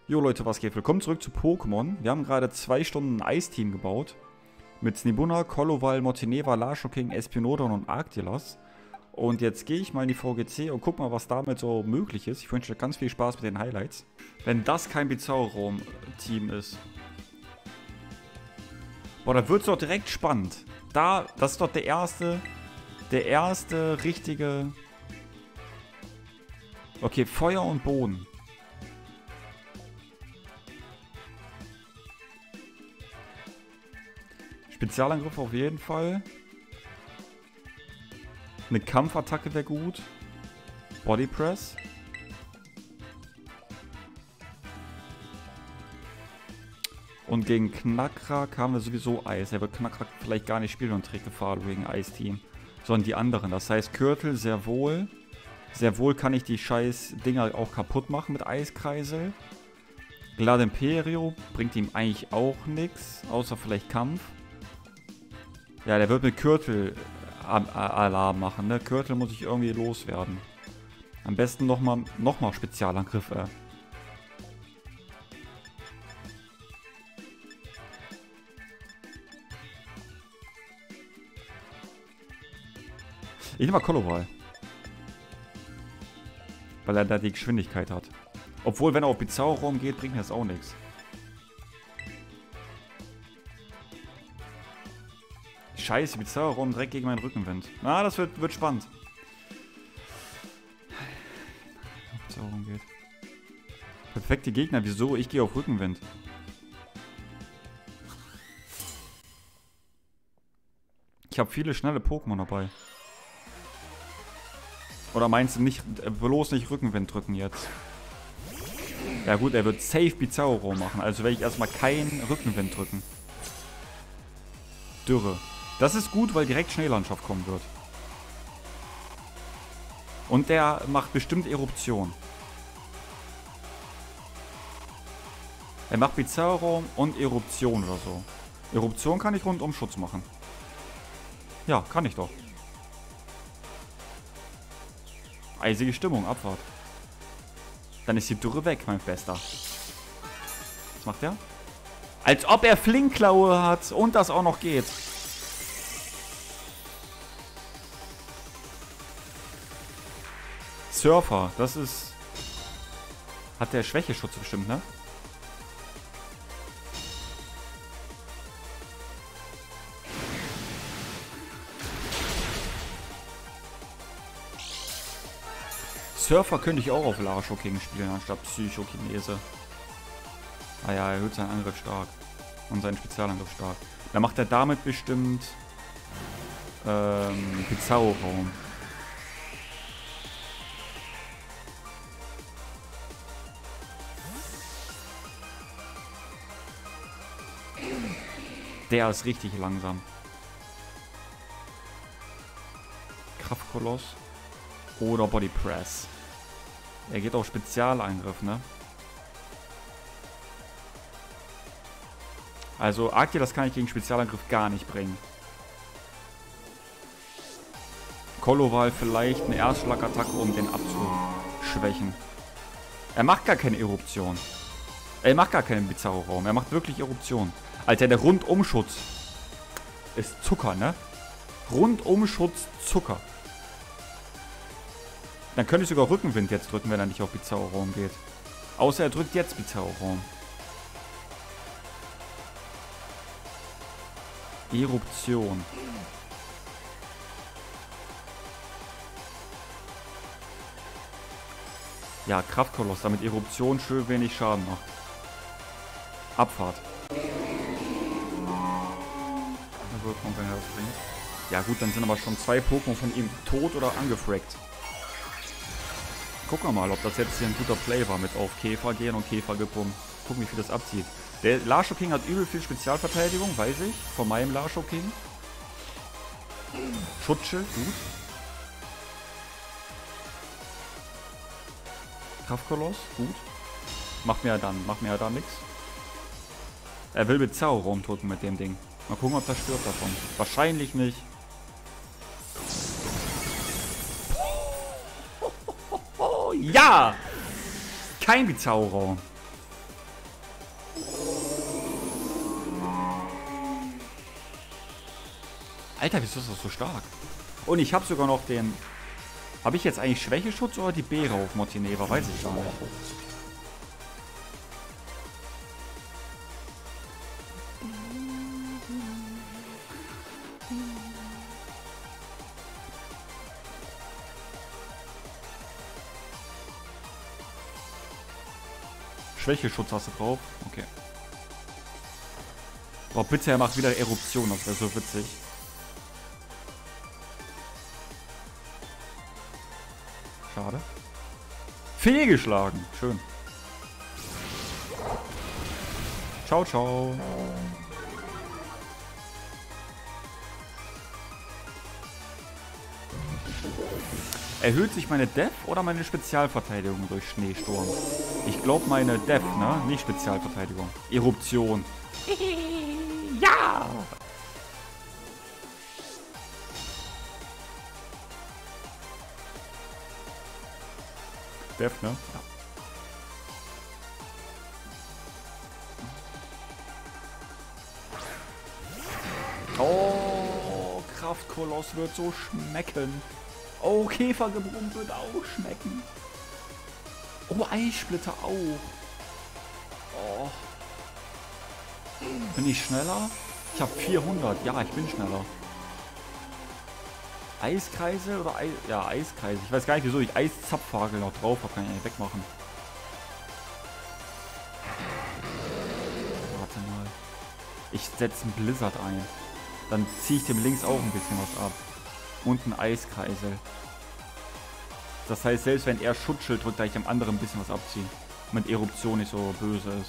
Jo Leute, was geht? Willkommen zurück zu Pokémon. Wir haben gerade 2 Stunden ein Eisteam gebaut. Mit Snibunna, Koloval, Motineva, Lashoking, Espinodon und Arctilas. Und jetzt gehe ich mal in die VGC und guck mal, was damit so möglich ist. Ich wünsche euch ganz viel Spaß mit den Highlights. Wenn das kein Bizarro-Team ist. Boah, da wird es doch direkt spannend. Das ist doch der erste richtige... Okay, Feuer und Boden. Spezialangriff auf jeden Fall. Eine Kampfattacke wäre gut. Body Press. Und gegen Knackrack haben wir sowieso Eis. Er wird Knackrack vielleicht gar nicht spielen und trägt Gefahr gegen Eisteam. Sondern die anderen. Das heißt, Kürtel sehr wohl. Sehr wohl kann ich die scheiß Dinger auch kaputt machen mit Eiskreisel. Glad Imperio bringt ihm eigentlich auch nichts. Außer vielleicht Kampf. Ja, der wird mit Kürtel Alarm machen, ne? Kürtel muss ich irgendwie loswerden. Am besten nochmal Spezialangriff, Ich nehme mal Koloval. Weil er da die Geschwindigkeit hat. Obwohl, wenn er auf Bizarro-Raum geht, bringt mir das auch nichts. Scheiße, Bizarro-Raum direkt gegen meinen Rückenwind. Ah, das wird spannend. Bizarro-Raum geht. Perfekte Gegner, wieso? Ich gehe auf Rückenwind. Ich habe viele schnelle Pokémon dabei. Oder meinst du nicht, bloß nicht Rückenwind drücken jetzt? Ja gut, er wird safe Bizarro-Raum machen. Also werde ich erstmal keinen Rückenwind drücken. Dürre. Das ist gut, weil direkt Schneelandschaft kommen wird. Und der macht bestimmt Eruption. Er macht Bizarro und Eruption oder so. Eruption kann ich Rundumschutz machen. Ja, kann ich doch. Eisige Stimmung, Abfahrt. Dann ist die Dürre weg, mein Bester. Was macht er? Als ob er Flinkklaue hat und das auch noch geht. Surfer, das ist... Hat der Schwächeschutz bestimmt, ne? Surfer könnte ich auch auf Lashoking spielen, anstatt Psychokinese. Ah ja, er erhöht seinen Angriff stark. Und seinen Spezialangriff stark. Dann macht er damit bestimmt... Bizarro-Raum. Der ist richtig langsam. Kraftkoloss. Oder Body Press. Er geht auf Spezialangriff, ne? Also Arctilas kann ich gegen Spezialangriff gar nicht bringen. Koloval vielleicht eine Erstschlagattacke, um den abzuschwächen. Er macht gar keine Eruption. Er macht gar keinen Bizarro-Raum. Er macht wirklich Eruption. Alter, der Rundumschutz ist Zucker, ne? Rundumschutz Zucker. Dann könnte ich sogar Rückenwind jetzt drücken, wenn er nicht auf Bizarro-Raum geht. Außer er drückt jetzt Bizarro-Raum. Eruption. Ja, Kraftkoloss, damit Eruption schön wenig Schaden macht. Abfahrt. Ja gut, dann sind aber schon 2 Pokémon von ihm tot oder angefragt. Gucken wir mal, ob das jetzt hier ein guter Play war mit auf Käfer gehen und Käfer gebunden. Gucken, wie viel das abzieht. Der Lashoking hat übel viel Spezialverteidigung, weiß ich. Von meinem Lashoking. Schutzschild, gut. Kraftkoloss, gut. Macht mir ja dann nichts. Er will Bizarro rumdrücken mit dem Ding. Mal gucken, ob das stirbt davon. Wahrscheinlich nicht. Ja! Kein Bizarro-Raum. Alter, wieso ist das so stark? Und ich habe sogar noch den... Habe ich jetzt eigentlich Schwächeschutz oder die Beere auf Motineva? Weiß ich gar nicht. Schwächeschutz hast du drauf? Okay. Boah, bitte, er macht wieder Eruption, das wäre so witzig. Schade. Fehlgeschlagen. Schön. Ciao, ciao. Erhöht sich meine Def oder meine Spezialverteidigung durch Schneesturm? Ich glaube meine Def, ne? Nicht Spezialverteidigung. Eruption. Ja! Def, ne? Ja. Oh, Kraftkoloss wird so schmecken. Oh, Käfergebrummt wird auch schmecken. Oh, Eissplitter auch. Oh. Bin ich schneller? Ich habe 400. Ja, ich bin schneller. Eiskreise oder ja, Eiskreise. Ich weiß gar nicht, wieso ich Eiszapfhagel noch drauf habe. Kann ich nicht wegmachen. Warte mal. Ich setze einen Blizzard ein. Dann ziehe ich dem links auch ein bisschen was ab. Und ein Eiskreisel. Das heißt, selbst wenn er Schutzschild drückt, da ich dem anderen ein bisschen was abziehe. Mit Eruption nicht so böse ist.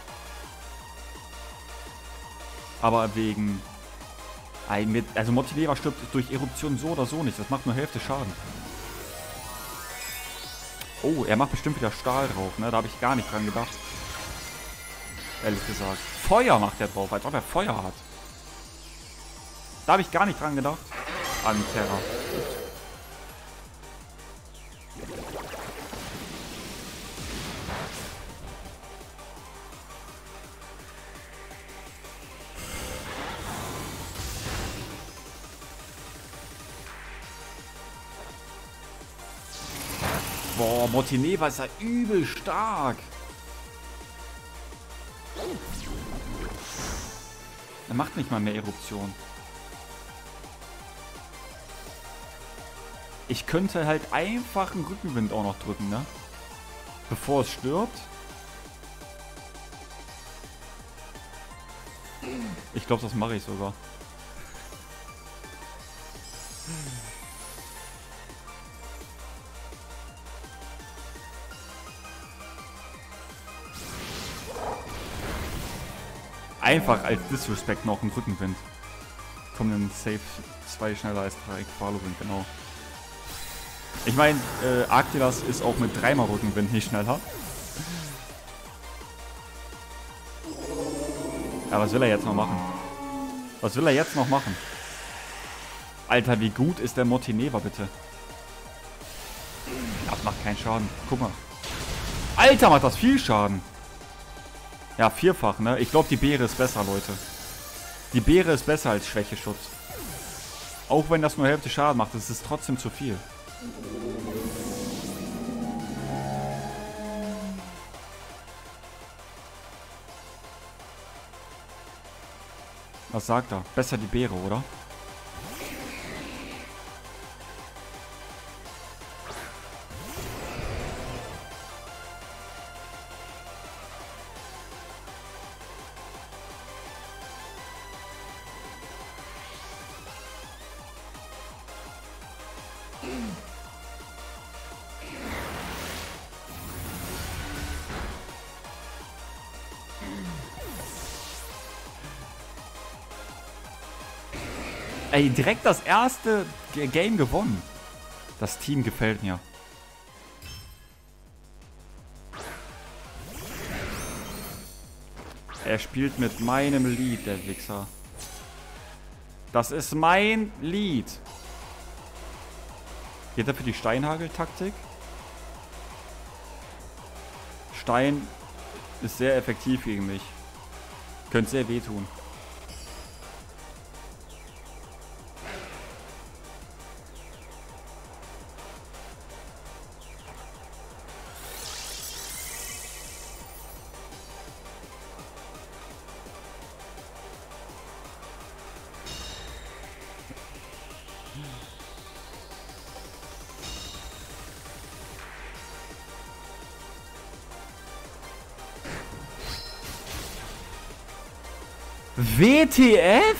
Aber wegen... Also Motineva stirbt durch Eruption so oder so nicht. Das macht nur Hälfte Schaden. Oh, er macht bestimmt wieder Stahl drauf, ne? Da habe ich gar nicht dran gedacht. Ehrlich gesagt. Feuer macht er drauf, als ob er Feuer hat. Da habe ich gar nicht dran gedacht. An Terra. Boah, Motineva ist ja übel stark. Er macht nicht mal mehr Eruption. Ich könnte halt einfach einen Rückenwind auch noch drücken, ne? Bevor es stirbt. Ich glaube, das mache ich sogar. Einfach als Disrespect noch einen Rückenwind. Kommt dann safe 2 schneller als 3 Qualowind, genau. Ich meine, Arctilas ist auch mit 3-mal Rückenwind nicht schneller. Ja, was will er jetzt noch machen? Was will er jetzt noch machen? Alter, wie gut ist der Motineva, bitte? Das macht keinen Schaden. Guck mal. Alter, macht das viel Schaden. Ja, 4-fach, ne? Ich glaube, die Beere ist besser, Leute. Die Beere ist besser als Schwächeschutz. Auch wenn das nur Hälfte Schaden macht, das ist trotzdem zu viel. Was sagt er? Besser die Beere, oder? Ey, direkt das erste Game gewonnen. Das Team gefällt mir. Er spielt mit meinem Lied, der Wichser. Das ist mein Lied. Geht er für die Steinhagel-Taktik? Stein ist sehr effektiv gegen mich. Könnte sehr wehtun. WTF?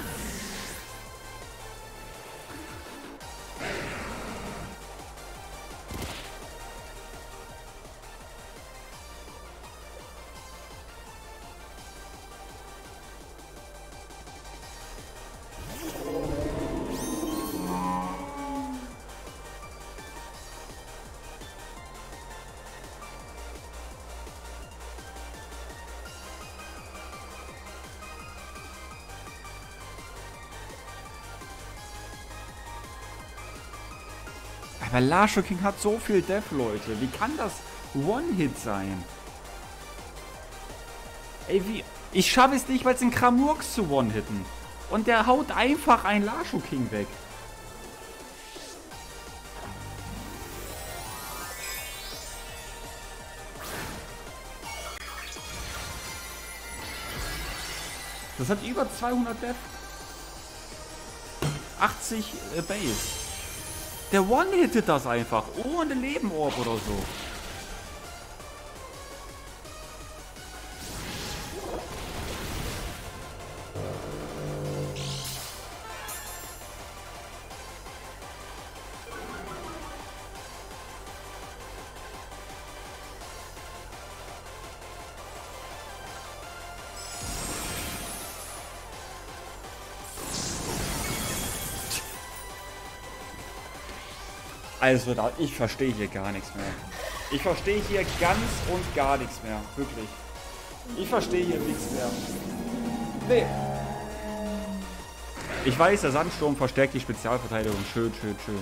Aber Lasho King hat so viel Def, Leute. Wie kann das One-Hit sein? Ey, wie... Ich schaffe es nicht, weil es ein Kramurks zu One-Hitten. Und der haut einfach ein Lasho King weg. Das hat über 200 Def. 80 Base. Der One-Hittet das einfach, ohne Lebenorb oder so. Also, ich verstehe hier gar nichts mehr. Ich verstehe hier ganz und gar nichts mehr. Wirklich. Ich verstehe hier nichts mehr. Nee. Ich weiß, der Sandsturm verstärkt die Spezialverteidigung. Schön, schön, schön.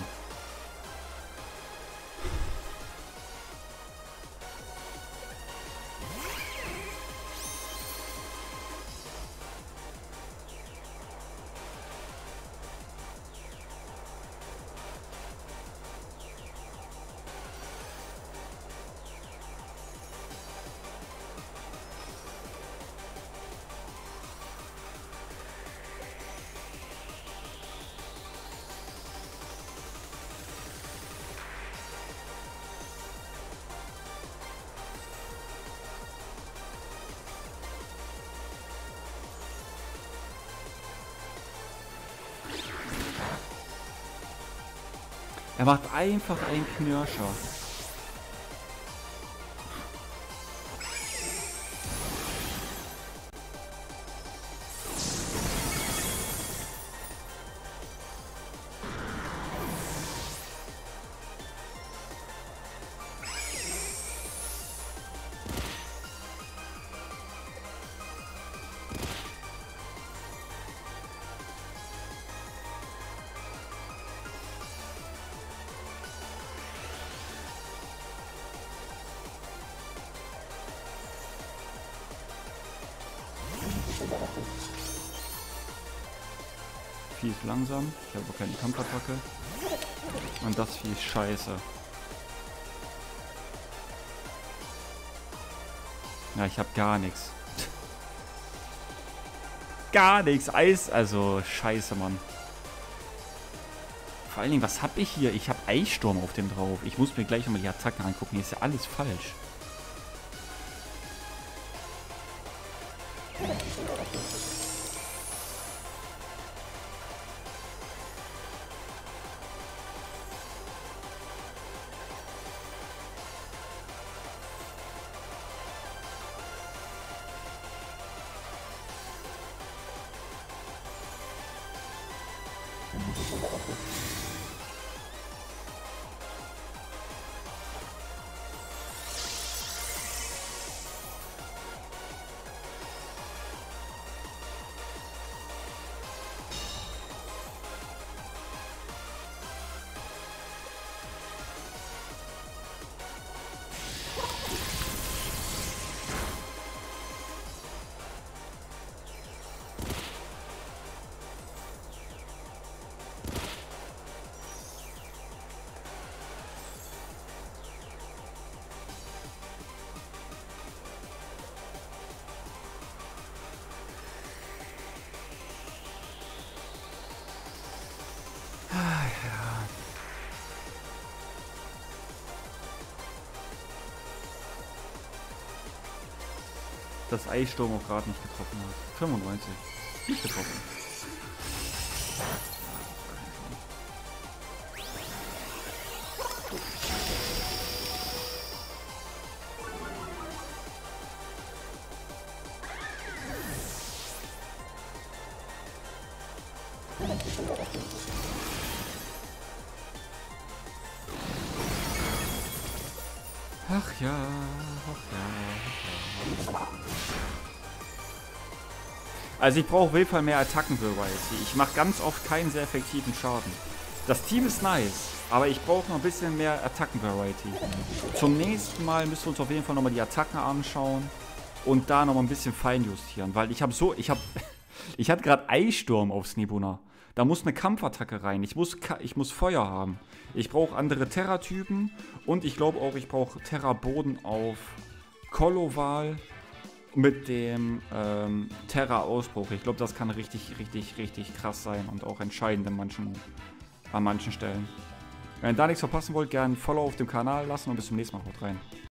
Er macht einfach einen Knirscher. Vieh ist langsam, ich habe keine Kampfattacke. Und das Vieh ist scheiße. Ja, ich habe gar nichts. Gar nichts. Eis, also scheiße, Mann. Vor allen Dingen, was habe ich hier? Ich habe Eissturm auf dem drauf. Ich muss mir gleich nochmal die Attacken angucken. Hier ist ja alles falsch. dass Eissturm auch gerade nicht getroffen hat. 95. Nicht getroffen. Ach ja, ach ja. Also ich brauche auf jeden Fall mehr Attacken-Variety. Ich mache ganz oft keinen sehr effektiven Schaden. Das Team ist nice, aber ich brauche noch ein bisschen mehr Attacken-Variety. Zum nächsten Mal müssen wir uns auf jeden Fall nochmal die Attacken anschauen und da nochmal ein bisschen feinjustieren, weil ich hatte gerade Eissturm auf Snibuna. Da muss eine Kampfattacke rein. Ich muss Feuer haben. Ich brauche andere Terra-Typen und ich glaube auch, ich brauche Terra-Boden auf Koloval mit dem Terra-Ausbruch. Ich glaube, das kann richtig, richtig, richtig krass sein und auch entscheidend an manchen Stellen. Wenn ihr da nichts verpassen wollt, gerne ein Follow auf dem Kanal lassen und bis zum nächsten Mal. Haut rein.